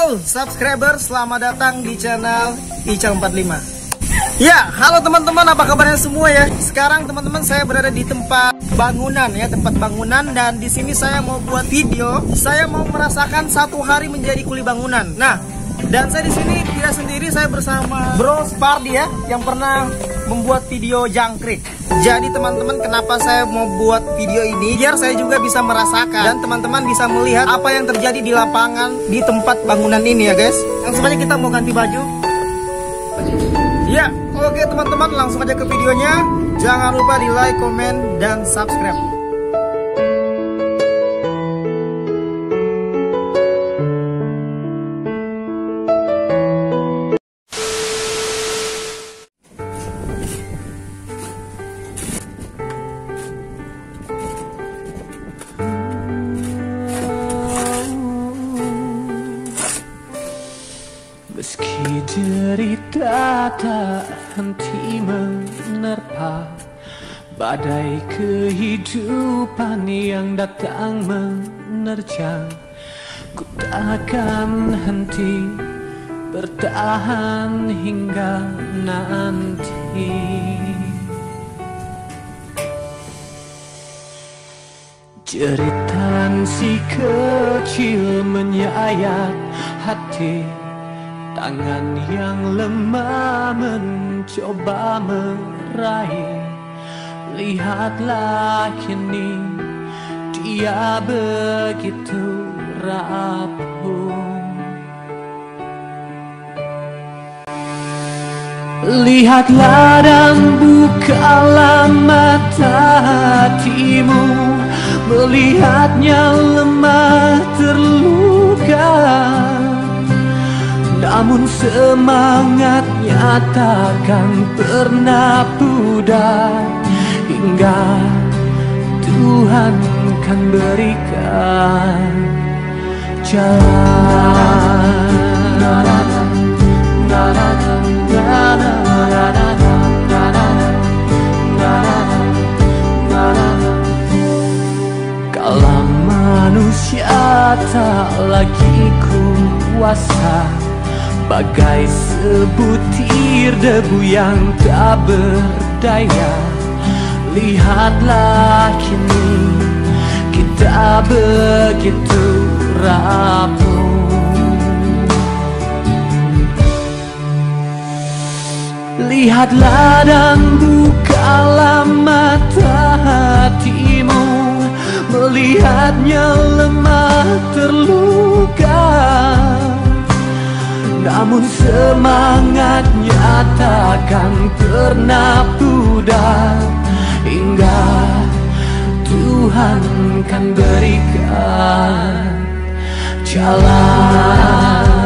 Halo subscriber, selamat datang di channel Ical 45. Ya, halo teman-teman, apa kabarnya semua ya? Sekarang teman-teman saya berada di tempat bangunan ya, tempat bangunan, dan di sini saya mau buat video. Saya mau merasakan satu hari menjadi kuli bangunan. Nah, dan saya di sini tidak sendiri, saya bersama Bro Spardi ya, yang pernah membuat video jangkrik. Jadi teman-teman, kenapa saya mau buat video ini? Biar saya juga bisa merasakan dan teman-teman bisa melihat apa yang terjadi di lapangan di tempat bangunan ini ya guys. Langsung aja kita mau ganti baju. Ya, oke teman-teman, langsung aja ke videonya. Jangan lupa di like, komen, dan subscribe. Meski derita tak henti menerpa, badai kehidupan yang datang menerjang, ku takkan henti bertahan hingga nanti. Jeritan si kecil menyayat hati, tangan yang lemah mencoba meraih. Lihatlah kini dia begitu rapuh. Lihatlah dan bukalah mata hatimu, melihatnya lemah terluka. Namun semangatnya takkan pernah pudar, hingga Tuhan kan berikan jalan. Kalau manusia tak lagi kuasa, bagai sebutir debu yang tak berdaya. Lihatlah kini kita begitu rapuh. Lihatlah dan bukalah mata hatimu, melihatnya lemah terluka. Namun semangatnya takkan pernah pudar, hingga Tuhan kan berikan jalan.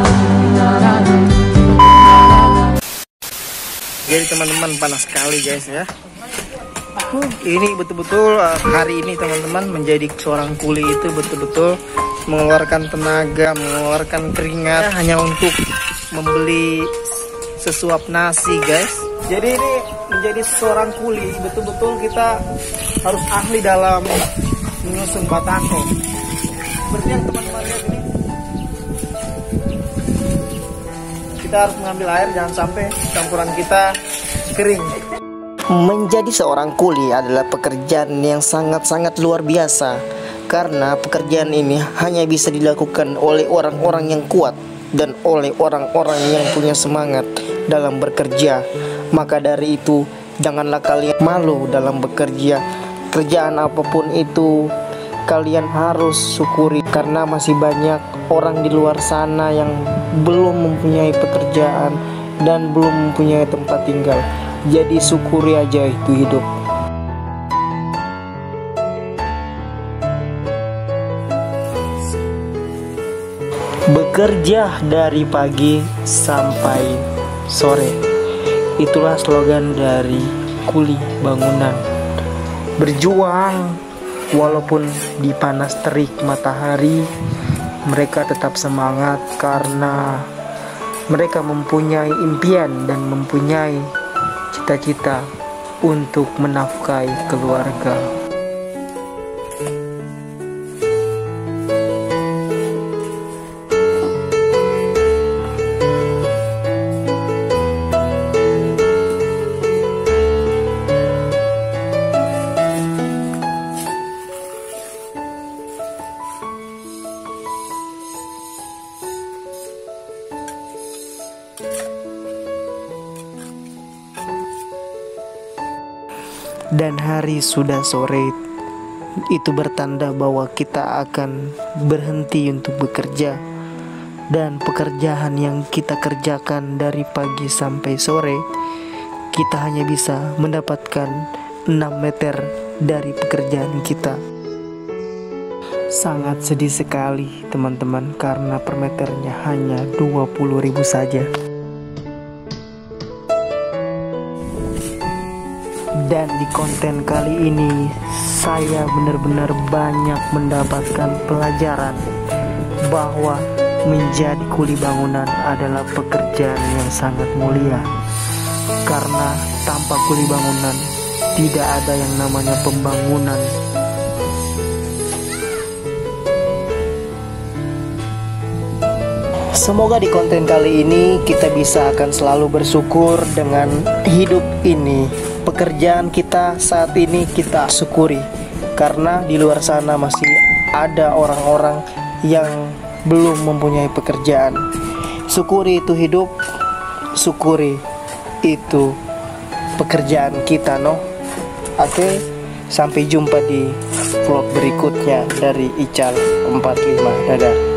Jadi teman-teman, panas sekali guys ya. Ini betul-betul hari ini teman-teman, menjadi seorang kuli itu betul-betul mengeluarkan tenaga, mengeluarkan keringat hanya untuk membeli sesuap nasi guys. Jadi ini menjadi seorang kuli, betul-betul kita harus ahli dalam menyusun batako. Seperti yang teman-teman lihat ini, kita harus mengambil air, jangan sampai campuran kita kering. Menjadi seorang kuli adalah pekerjaan yang sangat-sangat luar biasa, karena pekerjaan ini hanya bisa dilakukan oleh orang-orang yang kuat dan oleh orang-orang yang punya semangat dalam bekerja. Maka dari itu, janganlah kalian malu dalam bekerja. Kerjaan apapun itu, kalian harus syukuri, karena masih banyak orang di luar sana yang belum mempunyai pekerjaan dan belum mempunyai tempat tinggal. Jadi syukuri aja itu hidup. Bekerja dari pagi sampai sore, itulah slogan dari kuli bangunan. Berjuang walaupun di panas terik matahari, mereka tetap semangat karena mereka mempunyai impian dan mempunyai cita-cita untuk menafkahi keluarga. dan hari sudah sore. Itu bertanda bahwa kita akan berhenti untuk bekerja, dan pekerjaan yang kita kerjakan dari pagi sampai sore, kita hanya bisa mendapatkan 6 meter dari pekerjaan kita. Sangat sedih sekali teman-teman, karena per meternya hanya 20.000 saja. Dan di konten kali ini saya benar-benar banyak mendapatkan pelajaran bahwa menjadi kuli bangunan adalah pekerjaan yang sangat mulia. Karena tanpa kuli bangunan tidak ada yang namanya pembangunan. Semoga di konten kali ini kita bisa akan selalu bersyukur dengan hidup ini. Pekerjaan kita saat ini kita syukuri, karena di luar sana masih ada orang-orang yang belum mempunyai pekerjaan. Syukuri itu hidup, syukuri itu pekerjaan kita, no? Oke, sampai jumpa di vlog berikutnya dari Ical 45. Dadah.